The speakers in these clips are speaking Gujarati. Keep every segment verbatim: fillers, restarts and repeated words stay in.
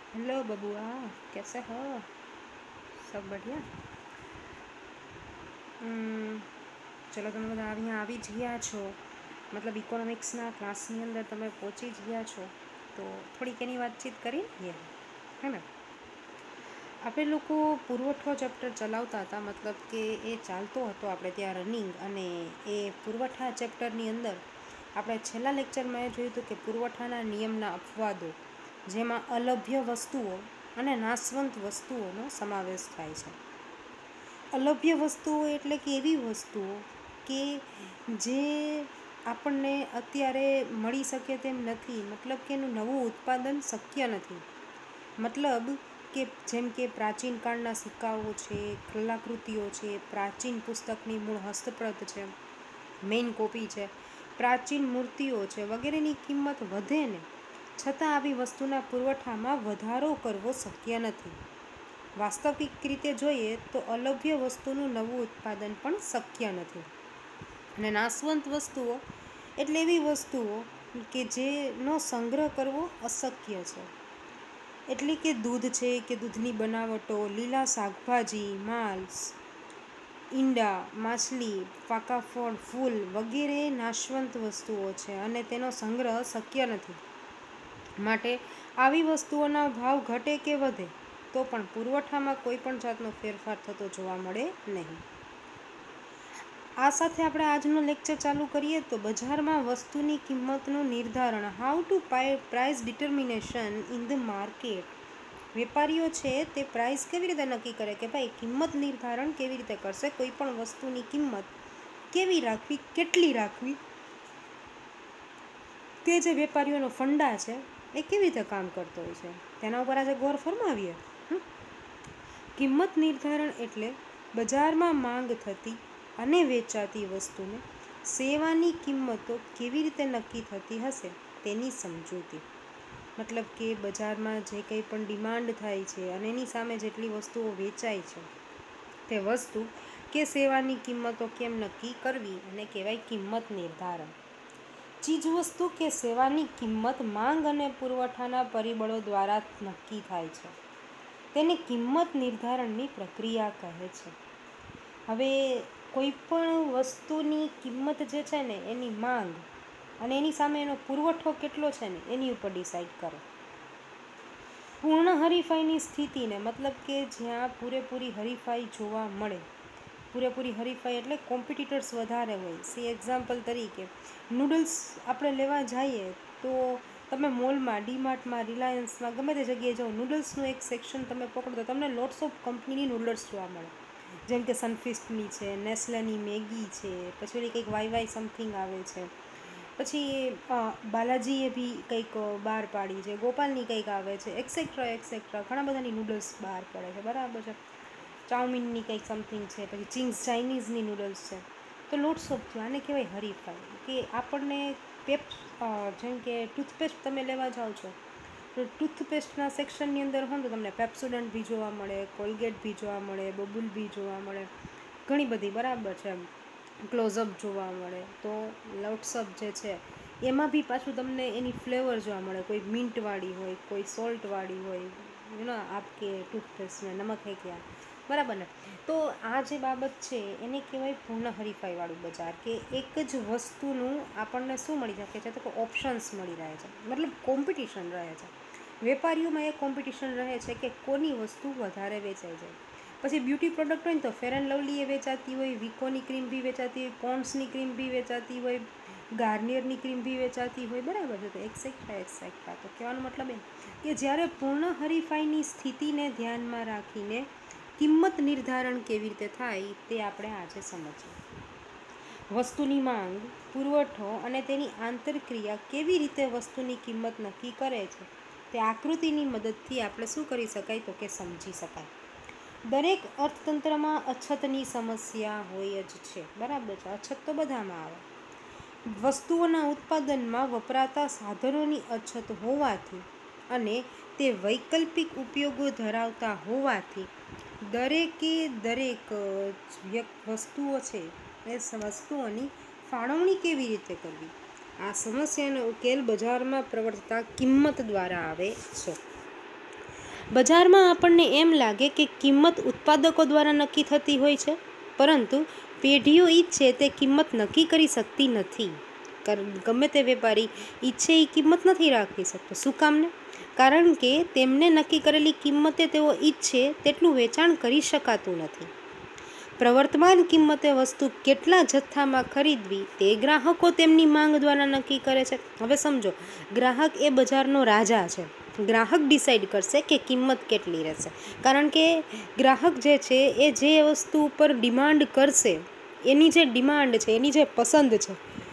हेलो बबुआ, कैसे हो? सब बढ़िया? हम्म, चलो તમે બધા અહીંયા આવી જ ગયા છો, મતલબ ઇકોનોમિક્સના ક્લાસની અંદર તમે પહોંચી જ ગયા છો, તો થોડીક એની વાતચીત કરી લઈએ, હે ને? આપણે લોકો પુરવઠો ચેપ્ટર ચલાવતા હતા, મતલબ કે એ ચાલતો હતો આપણે ત્યાં રનિંગ, અને એ પુરવઠા ચેપ્ટરની અંદર આપણે છેલ્લા લેક્ચરમાં એ જોયું હતું કે પુરવઠાના નિયમના અપવાદો, જેમાં અલભ્ય વસ્તુઓ અને નાશવંત વસ્તુઓનો સમાવેશ થાય છે. અલભ્ય વસ્તુઓ એટલે કે એવી વસ્તુઓ કે જે આપણને અત્યારે મળી શકે તેમ નથી, મતલબ કે એનું નવું ઉત્પાદન શક્ય નથી. મતલબ કે જેમ કે પ્રાચીન કાળના સિક્કાઓ છે, કલાકૃતિઓ છે, પ્રાચીન પુસ્તકની મૂળ હસ્તપ્રત છે, મેઇન કોપી છે, પ્રાચીન મૂર્તિઓ છે, વગેરેની કિંમત વધે ને છતાં આવી વસ્તુના પુરવઠામાં વધારો કરવો શક્ય નથી. વાસ્તવિક રીતે જોઈએ તો અલભ્ય વસ્તુનું નવું ઉત્પાદન પણ શક્ય નથી. અને નાશવંત વસ્તુઓ એટલે એવી વસ્તુઓ કે જેનો સંગ્રહ કરવો અશક્ય છે. એટલે કે દૂધ છે કે દૂધની બનાવટો, લીલા શાકભાજી, માંસ, ઈંડા, માછલી, પાકા ફળ, ફૂલ વગેરે નાશવંત વસ્તુઓ છે અને તેનો સંગ્રહ શક્ય નથી. માટે આવી વસ્તુઓના ભાવ ઘટે કે વધે તો પણ પુરવઠામાં કોઈ પણ જાતનો ફેરફાર થતો જોવા મળે નહીં. આ સાથે આપણે આજનો લેક્ચર ચાલુ કરીએ તો બજારમાં વસ્તુની કિંમતનું નિર્ધારણ, how to price determination in the market. વેપારીઓ છે તે પ્રાઇસ કેવી રીતે નક્કી કરે કે ભાઈ કિંમત નિર્ધારણ કેવી રીતે કરશે, કોઈ પણ વસ્તુની કિંમત કેવી રાખવી, કેટલી રાખવી, તે જે વેપારીઓનો ફંડા છે એ કેવી રીતે કામ કરતો હોય છે તેના ઉપર આજે ગૌર ફરમાવીએ. કિંમત નિર્ધારણ એટલે બજારમાં માંગ થતી અને વેચાતી વસ્તુને સેવાની કિંમતો કેવી રીતે નક્કી થતી હશે તેની સમજૂતી. મતલબ કે બજારમાં જે કંઈ પણ ડિમાન્ડ થાય છે અને એની સામે જેટલી વસ્તુઓ વેચાય છે તે વસ્તુ કે સેવાની કિંમતો કેમ નક્કી કરવી અને કહેવાય કિંમત નિર્ધારણ. ચીજવસ્તુ કે સેવાની કિંમત માંગ અને પુરવઠાના પરિબળો દ્વારા નક્કી થાય છે. તેને કિંમત નિર્ધારણની પ્રક્રિયા કહે છે. હવે કોઈ પણ વસ્તુની કિંમત જે છે ને એની માંગ અને એની સામે એનો પુરવઠો કેટલો છે ને એની ઉપર ડિસાઈડ કરે. પૂર્ણ હરીફાઈની સ્થિતિને, મતલબ કે જ્યાં પૂરેપૂરી હરીફાઈ જોવા મળે, પૂરેપૂરી હરીફાઈ એટલે કોમ્પિટિટર્સ વધારે હોય. સી એક્ઝામ્પલ તરીકે નૂડલ્સ આપણે લેવા જઈએ તો તમે મોલમાં, ડીમાર્ટમાં, રિલાયન્સમાં ગમે તે જગ્યાએ જાઓ, નૂડલ્સનું એક સેક્શન તમે પકડો તો તમને લોટ્સ ઓફ કંપનીની નૂડલ્સ જોવા મળે. જેમ કે સનફિસ્ટની છે, નેસ્લેની મેગી છે, પછી ઓલી કંઈક વાય વાય સમથિંગ આવે છે, પછી બાલાજીએ બી કંઈક બહાર પાડી છે, ગોપાલની કંઈક આવે છે, એક્સેટ્રા એક્સેટ્રા ઘણા બધાની નૂડલ્સ બહાર પડે છે, બરાબર છે. ચાઉમીનની કંઈક સમથિંગ છે, પછી ચિંગ્સ ચાઇનીઝની નૂડલ્સ છે. તો લોટ્સ ઓફ થયું, આને કહેવાય હરીફાઈ. કે આપણને પેપ જેમ કે ટૂથપેસ્ટ તમે લેવા જાઓ છો તો ટૂથપેસ્ટના સેક્શનની અંદર હોય તો તમને પેપ્સોડન્ટ બી જોવા મળે, કોલગેટ બી જોવા મળે, બબુલ બી જોવા મળે, ઘણી બધી, બરાબર છે. ક્લોઝઅપ જોવા મળે. તો લોટ્સઅપ જે છે એમાં બી પાછું તમને એની ફ્લેવર જોવા મળે, કોઈ મિન્ટવાળી હોય, કોઈ સોલ્ટવાળી હોય, યુ નો આપકે ટૂથપેસ્ટને નમક હે ક્યાં, બરાબર ને. તો આ જે બાબત છે એને કહેવાય પૂર્ણ હરીફાઈવાળું બજાર, કે એક જ વસ્તુનું આપણને શું મળી શકે છે તો કે ઓપ્શન્સ મળી રહે છે, મતલબ કોમ્પિટિશન રહે છે. વેપારીઓમાં એ કોમ્પિટિશન રહે છે કે કોની વસ્તુ વધારે વેચાઈ જાય. પછી બ્યુટી પ્રોડક્ટ હોય ને તો ફેર એન્ડ લવલી એ વેચાતી હોય, વિકોની ક્રીમ બી વેચાતી હોય, પોન્ડ્સની ક્રીમ બી વેચાતી હોય, ગાર્નિયરની ક્રીમ બી વેચાતી હોય, બરાબર છે. તો એક્સેટ્રા એક્સેટ્રા. તો કહેવાનો મતલબ એમ કે જ્યારે પૂર્ણ હરીફાઈની સ્થિતિને ધ્યાનમાં રાખીને કિંમત નિર્ધારણ કેવી રીતે થાય તે આપણે આજે સમજીએ. વસ્તુની માંગ, પુરવઠો અને તેની આંતરક્રિયા કેવી રીતે વસ્તુની કિંમત નક્કી કરે છે તે આકૃતિની મદદથી આપણે શું કરી શકાય તો કે સમજી શકાય. દરેક અર્થતંત્રમાં અછતની સમસ્યા હોય જ છે, બરાબર છે. અછત તો બધામાં આવે. વસ્તુઓના ઉત્પાદનમાં વપરાતા સાધનોની અછત હોવાથી અને તે વૈકલ્પિક ઉપયોગો ધરાવતા હોવાથી દરેકે દરેક વસ્તુઓ છે એ વસ્તુઓની ફાળવણી કેવી રીતે કરવી, આ સમસ્યાનો ઉકેલ બજારમાં પ્રવર્તતા કિંમત દ્વારા આવે છે. બજારમાં આપણને એમ લાગે કે કિંમત ઉત્પાદકો દ્વારા નક્કી થતી હોય છે, પરંતુ પેઢીઓ ઈચ્છે તે કિંમત નક્કી કરી શકતી નથી. ગમે તે વેપારી ઈચ્છે એ કિંમત નથી રાખી શકતો. શું કામને? કારણ કે તેમને નક્કી કરેલી કિંમતે તેઓ ઈચ્છે તેટલું વેચાણ કરી શકાતું નથી. પ્રવર્તમાન કિંમતે વસ્તુ કેટલા જથ્થામાં ખરીદવી તે ગ્રાહકો તેમની માંગ દ્વારા નક્કી કરે છે. હવે સમજો, ગ્રાહક એ બજારનો રાજા છે. ગ્રાહક ડિસાઈડ કરશે કે કિંમત કેટલી રહેશે, કારણ કે ગ્રાહક જે છે એ જે વસ્તુ ઉપર ડિમાન્ડ કરશે, એની જે ડિમાન્ડ છે, એની જે પસંદ છે,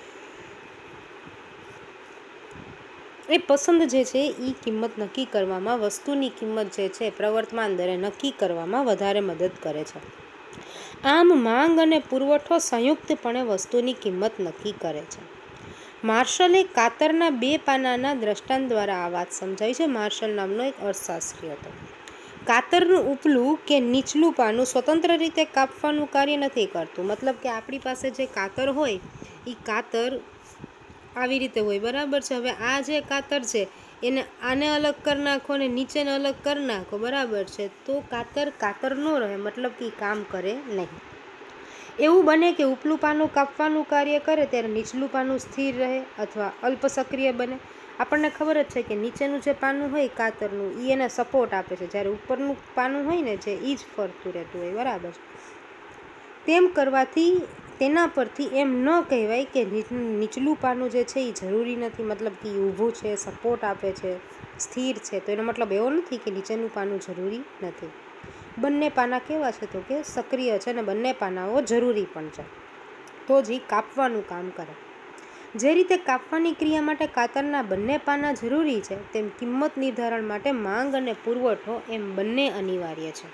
એ પસંદ જે છે એ કિંમત નક્કી કરવામાં, વસ્તુની કિંમત જે છે પ્રવર્તમાન દરે નક્કી કરવામાં વધારે મદદ કરે છે. આમ માંગ અને પુરવઠો સંયુક્તપણે વસ્તુની કિંમત નક્કી કરે છે. માર્શલે કાતરના બે પાનાના દ્રષ્ટાંત દ્વારા આ વાત સમજાવી છે. માર્શલ નામનો એક અર્થશાસ્ત્રી હતો. કાતરનું ઉપલું કે નીચલું પાનું સ્વતંત્ર રીતે કાપવાનું કાર્ય નથી કરતું. મતલબ કે આપણી પાસે જે કાતર હોય એ કાતર આવી રીતે હોય, બરાબર છે. હવે આ જે કાતર છે એને આને અલગ કરી નાખો ને નીચેને અલગ કરી નાખો, બરાબર છે, તો કાતર કાતર ન રહે, મતલબ કે કામ કરે નહીં. એવું બને કે ઉપલું પાનું કાપવાનું કાર્ય કરે ત્યારે નીચલું પાનું સ્થિર રહે અથવા અલ્પ સક્રિય બને. આપણને ખબર જ છે કે નીચેનું જે પાનું હોય કાતરનું એ એને સપોર્ટ આપે છે, જ્યારે ઉપરનું પાનું હોય ને જે એ જ ફરતું રહેતું હોય, બરાબર. તેમ કરવાથી તેના પરથી એમ ન કહેવાય કે નીચલું પાનું જે છે એ જરૂરી નથી, મતલબ કે એ ઊભું છે, સપોર્ટ આપે છે, સ્થિર છે. તો એનો મતલબ એવો નથી કે નીચેનું પાનું જરૂરી નથી. બંને પાના કેવા છે? તો કે સક્રિય છે અને બંને પાનાઓ જરૂરી પણ છે, તો જ એ કાપવાનું કામ કરે. જે રીતે કાપવાની ક્રિયા માટે કાતરના બંને પાના જરૂરી છે, તેમ કિંમત નિર્ધારણ માટે માંગ અને પુરવઠો એમ બંને અનિવાર્ય છે.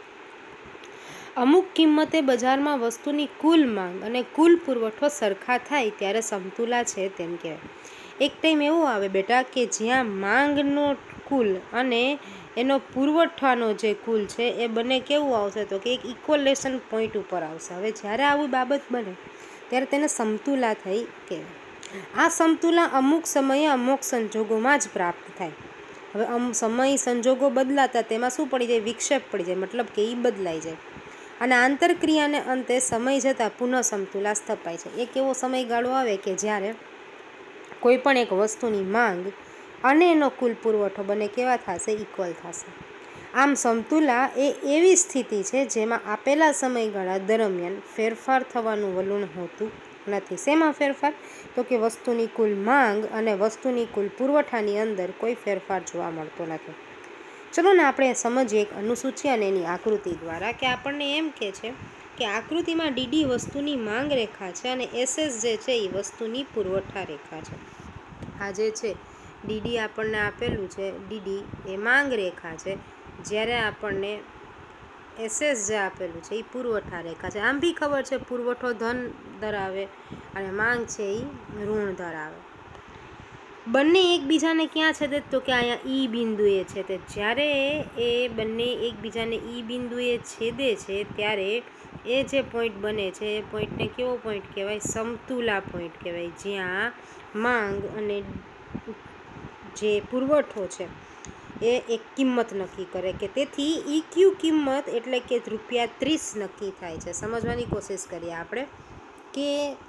અમુક કિંમતે બજારમાં વસ્તુની કુલ માંગ અને કુલ પુરવઠો સરખા થાય ત્યારે સમતુલા છે તેમ કહેવાય. એક ટાઈમ એવો આવે બેટા કે જ્યાં માંગનો કુલ અને એનો પુરવઠાનો જે કુલ છે એ બંને કેવું આવશે? તો કે એક ઇક્વલેશન પોઈન્ટ ઉપર આવશે. હવે જ્યારે આવી બાબત બને ત્યારે તેને સમતુલા થઈ કહેવાય. આ સમતુલા અમુક સમયે અમુક સંજોગોમાં જ પ્રાપ્ત થાય. હવે અમ સમય સંજોગો બદલાતા તેમાં શું પડી જાય? વિક્ષેપ પડી જાય, મતલબ કે એ બદલાઈ જાય. અને આંતરક્રિયાને અંતે સમય જતાં પુનઃ સમતુલા સ્થપાય છે. એક એવો સમયગાળો આવે કે જ્યારે કોઈ પણ એક વસ્તુની માંગ અને એનો કુલ પુરવઠો બંને કેવા થશે? ઇક્વલ થશે. આમ સમતુલા એ એવી સ્થિતિ છે જેમાં આપેલા સમયગાળા દરમિયાન ફેરફાર થવાનું વલણ હોતું નથી. શેમાં ફેરફાર? તો કે વસ્તુની કુલ માંગ અને વસ્તુની કુલ પુરવઠાની અંદર કોઈ ફેરફાર જોવા મળતો નથી. ચલો ને આપણે સમજીએ એક અનુસૂચિ અને એની આકૃતિ દ્વારા, કે આપણને એમ કહે છે કે આકૃતિમાં ડીડી વસ્તુની માંગ રેખા છે અને એસએસ જે છે એ વસ્તુની પુરવઠા રેખા છે. આ જે છે ડીડી આપણને આપેલું છે, ડીડી એ માંગ રેખા છે, જ્યારે આપણને એસએસ જે આપેલું છે એ પુરવઠા રેખા છે. આમ બી ખબર છે પુરવઠો ધન ધરાવે અને માંગ છે એ ઋણ ધરાવે. બંને એકબીજાને ક્યાં છેદે? તો કે અહીંયા ઈ બિંદુએ છે. તે જ્યારે એ બંને એકબીજાને ઈ બિંદુએ છેદે છે ત્યારે એ જે પોઈન્ટ બને છે એ પોઈન્ટને કેવો પોઈન્ટ કહેવાય? સમતુલા પોઈન્ટ કહેવાય, જ્યાં માંગ અને જે પુરવઠો છે એ એક કિંમત નક્કી કરે. કે તેથી ઈ ક્યુ કિંમત એટલે કે રૂપિયા ત્રીસ નક્કી થાય છે. સમજવાની કોશિશ કરીએ આપણે કે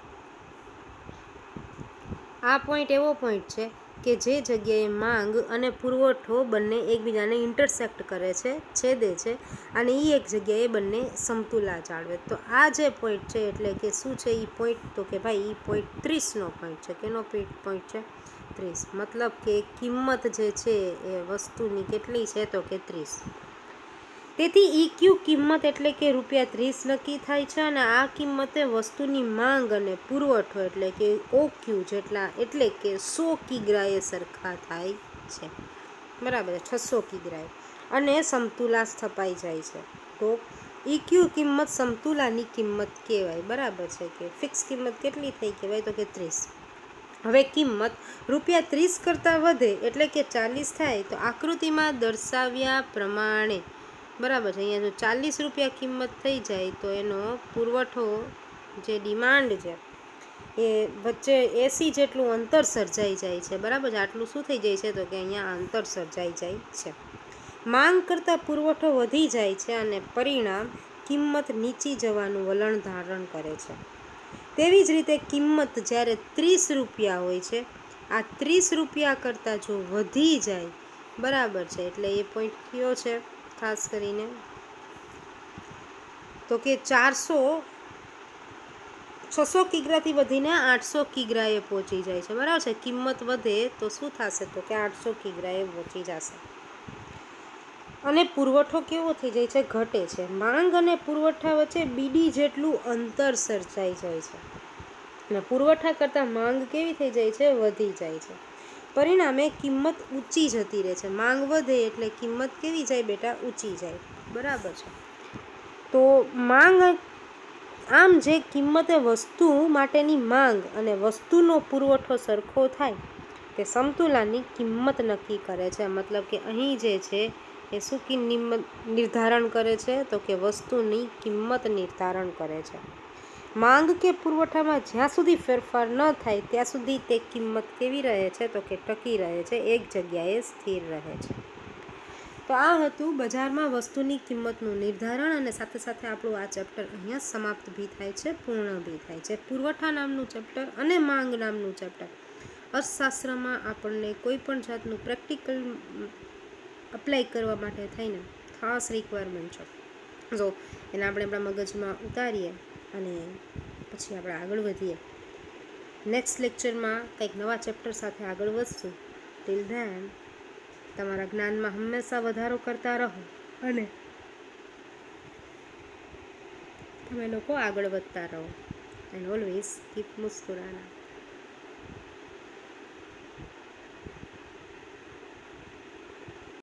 આ પોઈન્ટ એવો પોઈન્ટ છે કે જે જગ્યાએ માંગ અને પુરવઠો બંને એકબીજાને ઇન્ટરસેક્ટ કરે છે, છેદે છે, અને એ એક જગ્યાએ બંને સમતુલા જાળવે. તો આ જે પોઈન્ટ છે એટલે કે શું છે એ પોઈન્ટ? તો કે ભાઈ એ પોઈન્ટ ત્રીસનો પોઈન્ટ છે. કેનો પોઈન્ટ છે? ત્રીસ. મતલબ કે કિંમત જે છે એ વસ્તુની કેટલી છે? તો કે ત્રીસ. તેથી ઈ ક્યુ કિંમત એટલે કે રૂપિયા ત્રીસ નક્કી થાય છે અને આ કિંમતે વસ્તુની માંગ અને પુરવઠો એટલે કે ઓ ક્યુ જેટલા એટલે કે સો કિગ્રાએ સરખા થાય છે, બરાબર, છસો કિગ્રાએ, અને સમતુલા સ્થપાઈ જાય છે. તો ઈ ક્યુ કિંમત સમતુલાની કિંમત કહેવાય, બરાબર છે. કે ફિક્સ કિંમત કેટલી થઈ કહેવાય? તો કે ત્રીસ. હવે કિંમત રૂપિયા ત્રીસ કરતાં વધે એટલે કે ચાલીસ થાય તો આકૃતિમાં દર્શાવ્યા પ્રમાણે, બરાબર છે, અહીંયા જો ચાલીસ રૂપિયા કિંમત થઈ જાય તો એનો પુરવઠો જે ડિમાન્ડ છે એ વચ્ચે એસી જેટલું અંતર સર્જાઈ જાય છે, બરાબર છે. આટલું શું થઈ જાય છે? તો કે અહીંયા અંતર સર્જાઈ જાય છે. માંગ કરતાં પુરવઠો વધી જાય છે અને પરિણામ કિંમત નીચી જવાનું વલણ ધારણ કરે છે. તેવી જ રીતે કિંમત જ્યારે ત્રીસ રૂપિયા હોય છે, આ ત્રીસ રૂપિયા કરતાં જો વધી જાય, બરાબર છે, એટલે એ પોઈન્ટ કયો છે ખાસ કરીને, તો કે ચારસો છસો કિગ્રાથી વધીને આઠસો કિગ્રાએ પહોંચી જાય છે. બરાબર છે. કિંમત વધે તો શું થશે, તો કે આઠસો કિગ્રાએ પહોંચી જશે. અને પુરવઠો કેવો થઈ જાય છે, ઘટે છે. માંગ અને પુરવઠા વચ્ચે બીડી જેટલું અંતર સર્જાઈ જાય છે અને પુરવઠા કરતાં માંગ કેવી થઈ જાય છે, વધી જાય છે. પરિણામે કિંમત ઊંચી જતી રહે છે. માંગ વધે એટલે કિંમત કેવી જાય બેટા, ઊંચી જાય. બરાબર છે. તો માંગ આમ જે કિંમતે વસ્તુ માટેની માંગ અને વસ્તુનો પુરવઠો સરખો થાય તે સમતુલાની કિંમત નક્કી કરે છે. મતલબ કે અહીં જે છે એ શું કિંમત નિર્ધારણ કરે છે, તો કે વસ્તુની કિંમત નિર્ધારણ કરે છે. માંગ કે પુરવઠામાં જ્યાં સુધી ફેરફાર ન થાય ત્યાં સુધી તે કિંમત કેવી રહે છે, તો કે ટકી રહે છે, એક જગ્યાએ સ્થિર રહે છે. તો આ હતું બજારમાં વસ્તુની કિંમતનું નિર્ધારણ અને સાથે સાથે આપણું આ ચેપ્ટર અહીંયા સમાપ્ત બી થાય છે, પૂર્ણ બી થાય છે. પુરવઠા નામનું ચેપ્ટર અને માંગ નામનું ચેપ્ટર અર્થશાસ્ત્રમાં આપણને કોઈ પણ જાતનું પ્રેક્ટિકલ અપ્લાય કરવા માટે થઈને ખાસ રિક્વાયરમેન્ટ છે. જો એને આપણે આપણા મગજમાં ઉતારીએ અને પછી આપણે આગળ વધીએ. નેક્સ્ટ લેક્ચરમાં કંઈક નવા ચેપ્ટર સાથે આગળ વધશું. ટિલ ધેન તમારા જ્ઞાનમાં હંમેશા વધારો કરતા રહો અને તમે લોકો આગળ વધતા રહો. And always keep મુસ્કુરાના.